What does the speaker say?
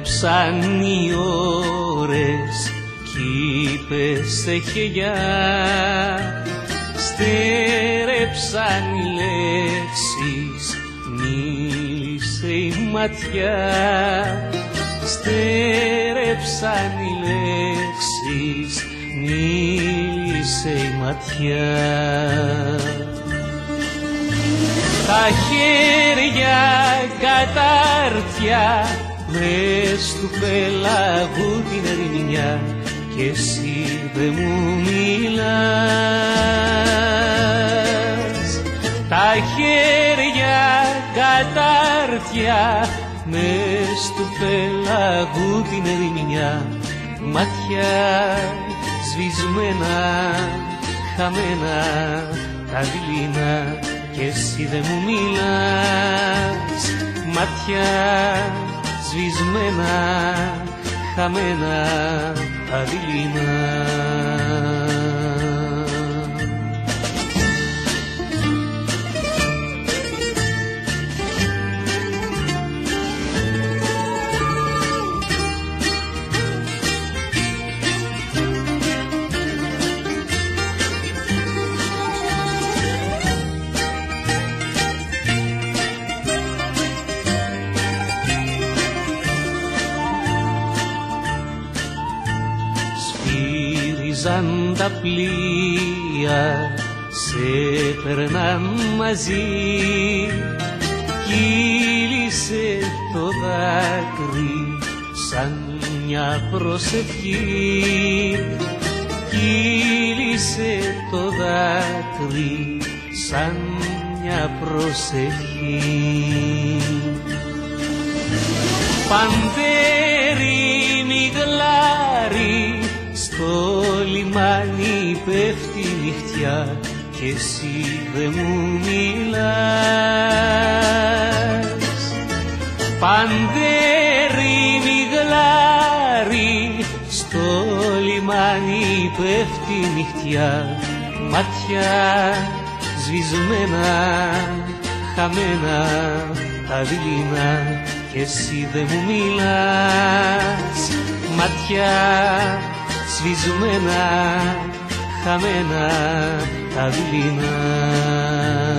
Πέρεψαν οι ώρες κι είπες σε χελιά, στέρεψαν οι λέξεις, μίλησε η ματιά. Στέρεψαν οι λέξεις, μίλησε η ματιά. Τα χέρια κατάρτια μες του πέλαγου την ερημινιά κι εσύ δε μου μιλάς. Τα χέρια κατάρτια μες του πέλαγου την ερημινιά, μάτια σβησμένα, χαμένα τα δειλίνα κι εσύ δε μου μιλάς. Μάτια σβησμένα, χαμένα τα δειλίνα. Σφύριζαν τα πλοία, σε περνάν μαζί, κύλησε το δάκρυ σαν μια προσευχή. Κύλησε το δάκρυ σαν μια προσευχή. Παντέρι μιγλάρι στο λιμάνι πέφτει νυχτιά κι εσύ δε μου μιλάς. Παντέρι μιγλάρι στο λιμάνι πέφτει νυχτιά, μάτια σβησμένα, χαμένα τα δειλίνα κι εσύ δε μου μιλάς. Μάτια σβησμένα, χαμένα τα δειλίνα.